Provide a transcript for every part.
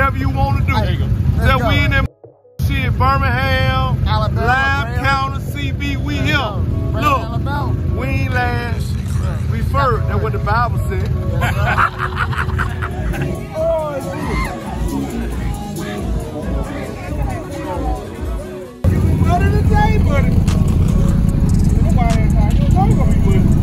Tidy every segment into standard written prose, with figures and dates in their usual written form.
whatever you want to do. That we in that shit, Birmingham, Alabama, Lamb County, CB, we here. Look, Alabama. we ain't last, we first. That's what the Bible said. What did it say, buddy? Nobody inside. You know gonna be with it.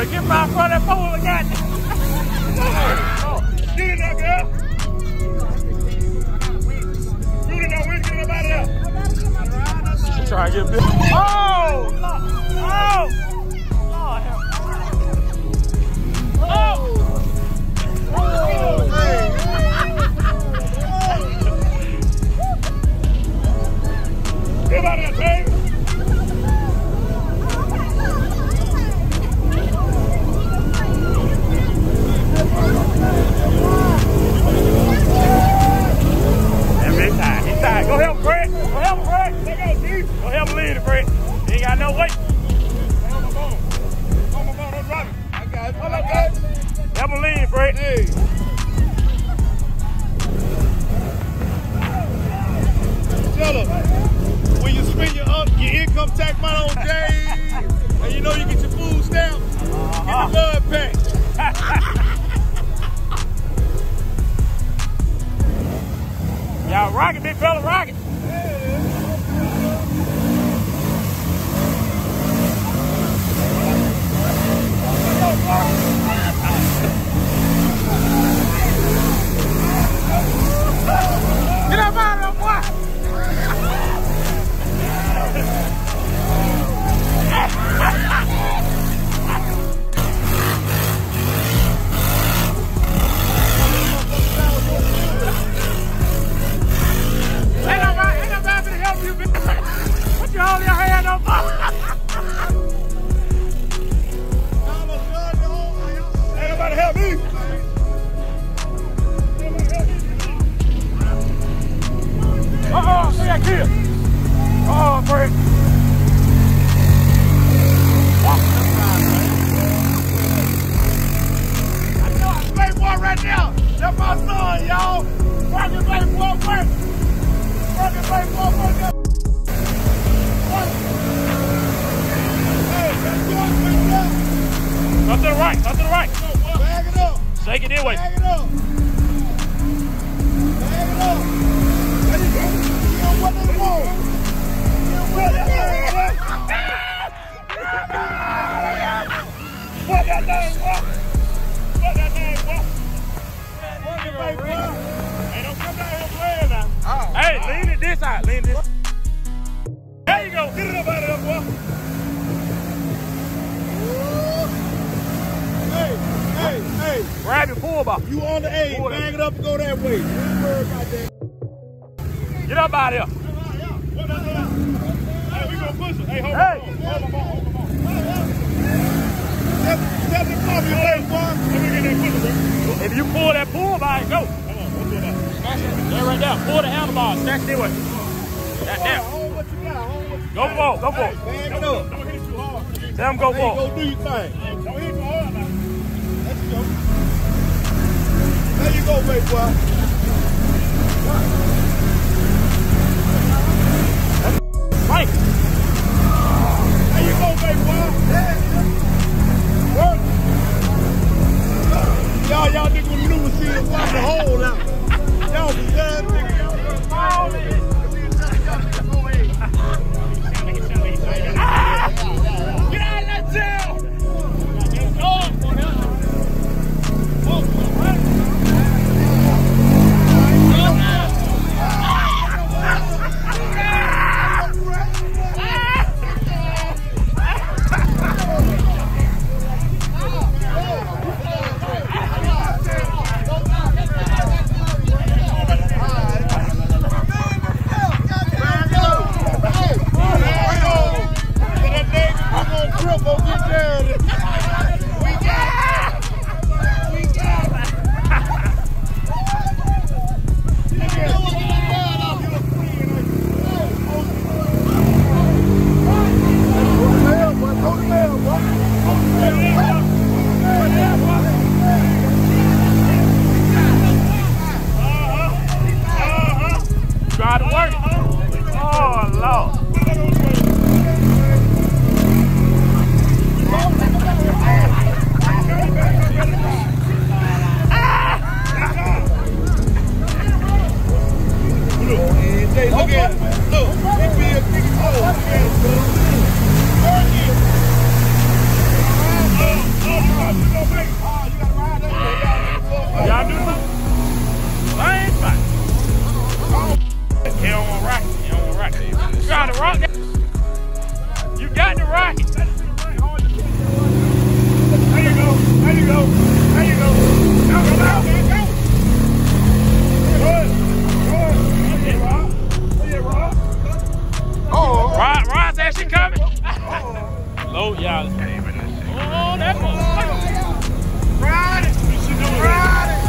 better get my front of that pole again. Get in there, girl. Shoot it, don't win, get up out of there. She trying to get big. Oh! Lord. Oh! Lord help. Oh! Get out of there, baby. He's tired. Go help Fred. Go help Fred. Go help him lead it, Fred. He ain't got no weight. On my phone, don't drop it. I got it. Help him lead, Fred. Hey. Tell her, when you spend your income tax money on days, and you know you get your food stamps, get the blood pack. Y'all rockin', big fella, rockin'. Get up out of there, boy. Ain't nobody to help you, bitch. Put your hold your hand up. Ain't nobody help me. Uh-oh, see that kid. Oh, Fred. I know I'm a baby boy right now. That's my son, y'all. Working baby boy, work. Working baby boy, work. Hey, that's yours, baby boy. Up to the right, up to the right. Bag it up. Shake it this way. Bag it up. Bag it up. There you go. You don't want no more. You don't want that thing, what that thing, what? What that thing, what? Working baby boy. Hey, don't come down here playing now. Hey, lean it this side, lean this. There you go. Get it up out of there, boy. Hey. Grab your pull bar. You on the A, bag it up and go that way. Don't worry about that. Get up out of here. Hey, we gonna push it. Hey, hold Hey. on. Tell me come your leg, boy. Let me get that push, bro. If you pull that pull bar, go. Come on, let's do that. There right there. Pull the handlebar. Snatch this way. That there. Hold what you got, hold what you Go for it. Go for it. Bag it up. Don't hit it too hard. Tell him go Hey, for go it. do your thing. Don't hit it too hard now. Let's go. There you go, baby boy. Right. There you go, baby boy. Work. Y'all niggas with new see it, watch the hole out. Y'all be done, nigga. Get out of that jail. rock that. You got to rock it. There you go. There you go. There you go. Now go out. Good. Good. Look at Rob. Oh. Rod's actually coming. Low, y'all. Oh, that motherfucker. Ride it. You should do it. Ride it.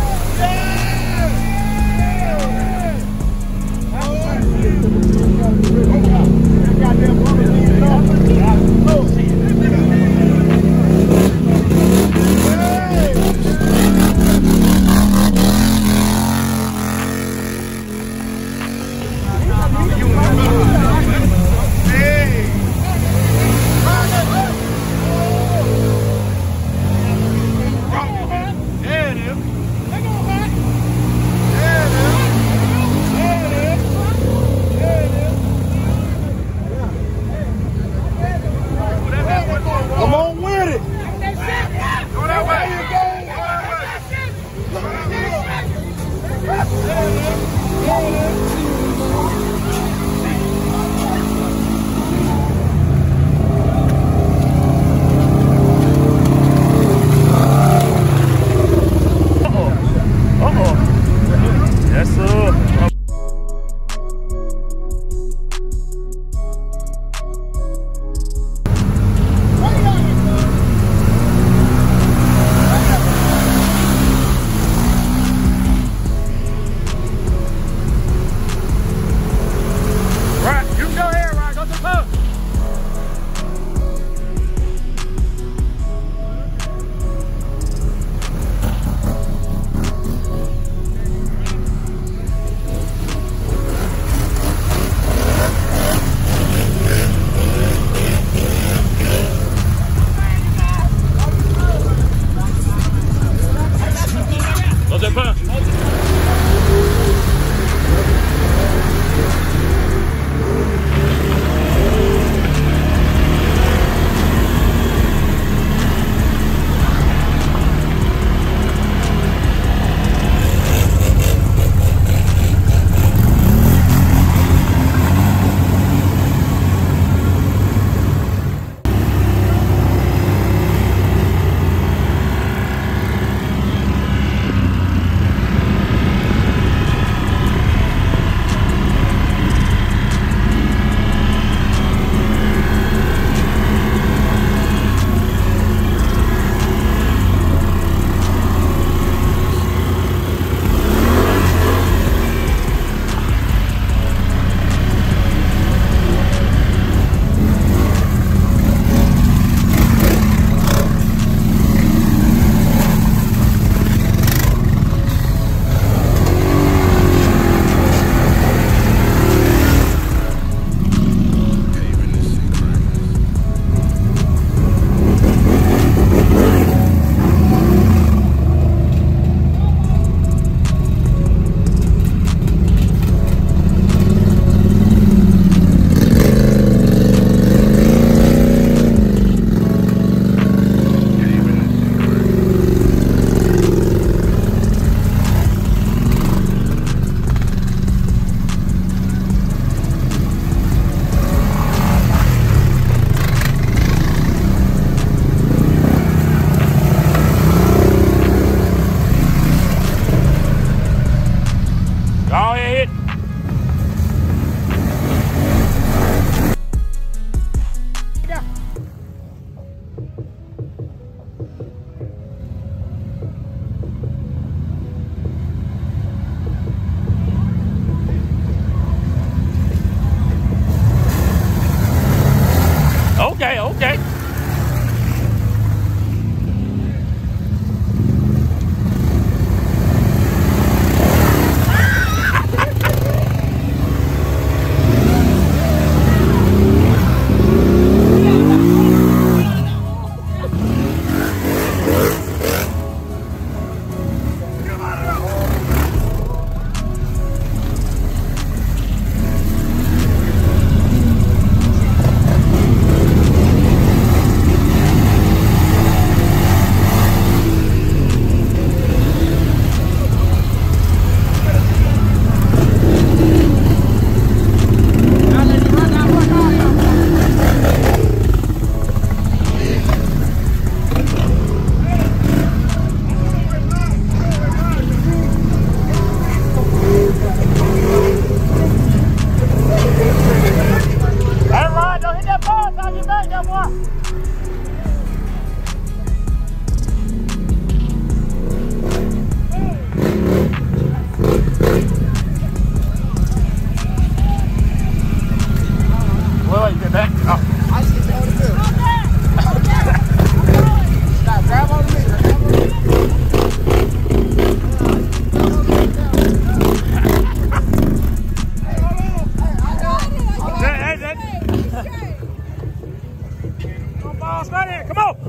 on, start in. Come on.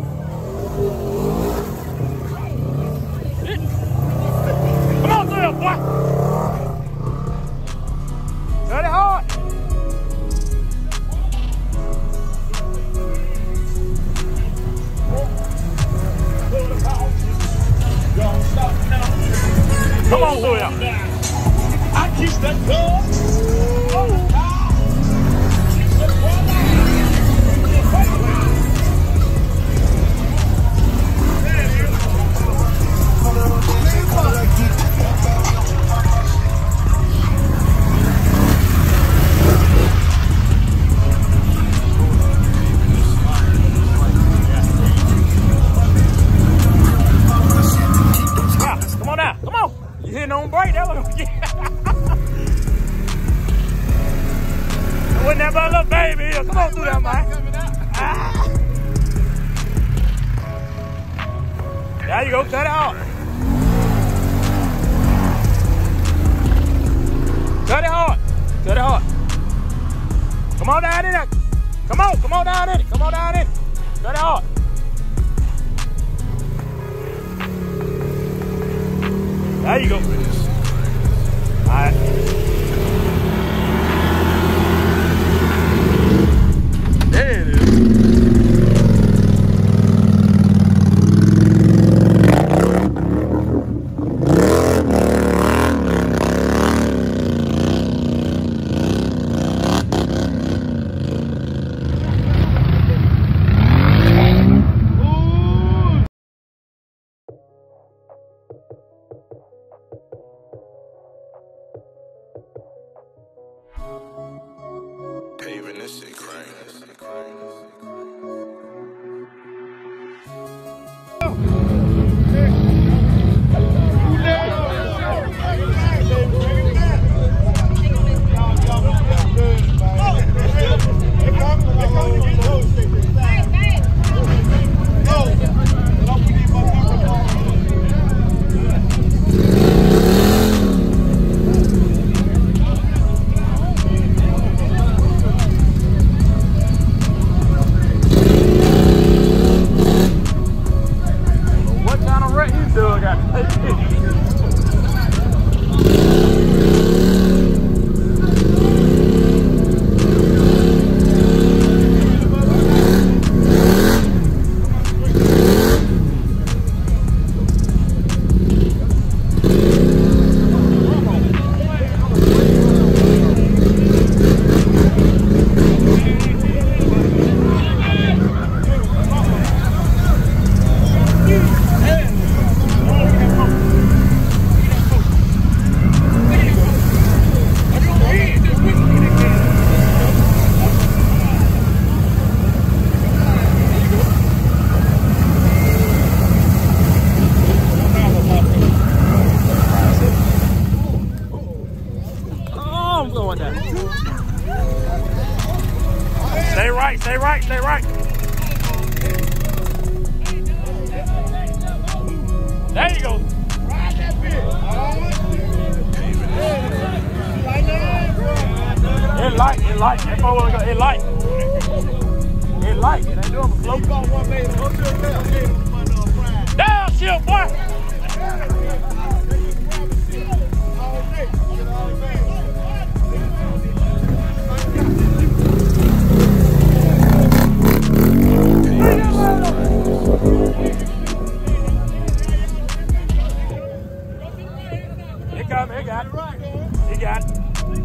Come on through it, boy. Cut it hard. Come on through it. I kiss that girl. Come on now. Come on. You hitting on break. That was wasn't that but a little baby here. Come on through that, man. Ah. There you go. Cut it off. Cut it hard. Cut it hard. Come on down in there. Come on down in it. Come on down in it. Cut it hard. There you go. All right. There it is. Paving this shit crazy. Stay right, stay right, stay right. There you go. Ride that bitch. It light. That boy go. It light. It ain't doing a float. Down, shield, boy. It got it. He got it.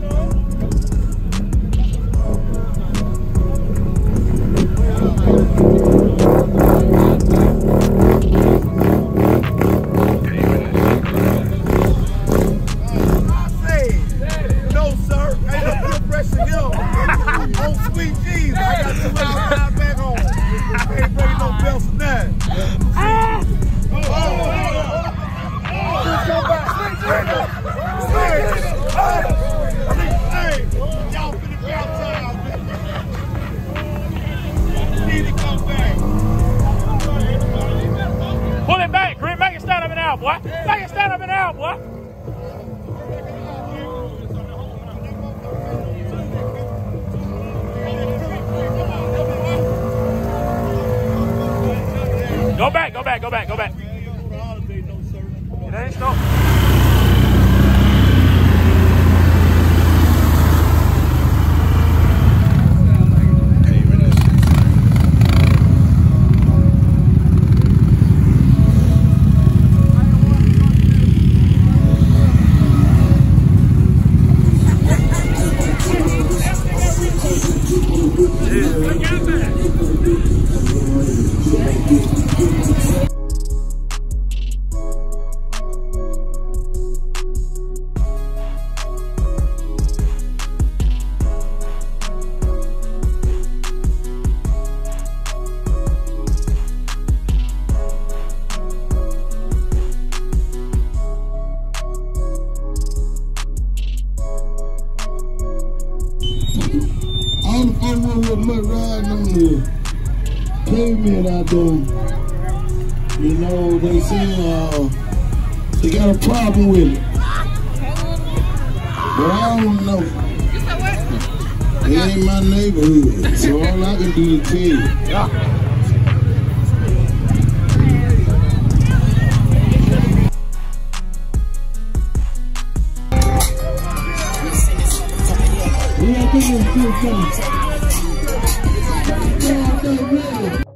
No, sir. Ain't no peer pressure here. On Sweet G's. I got to ride back home. Ain't bringing no bells for that. Hey, y'all finna be outside. Need to come back. Pull it back, Green. Make it stand up and out, boy. Make it stand up and out, boy. back, go back, go back. It ain't stop. I'm with my riding on the pavement out there. You know, they say they got a problem with it. But I don't know. It ain't my neighborhood, so all I can do is tell you. Yeah, I think it's still coming.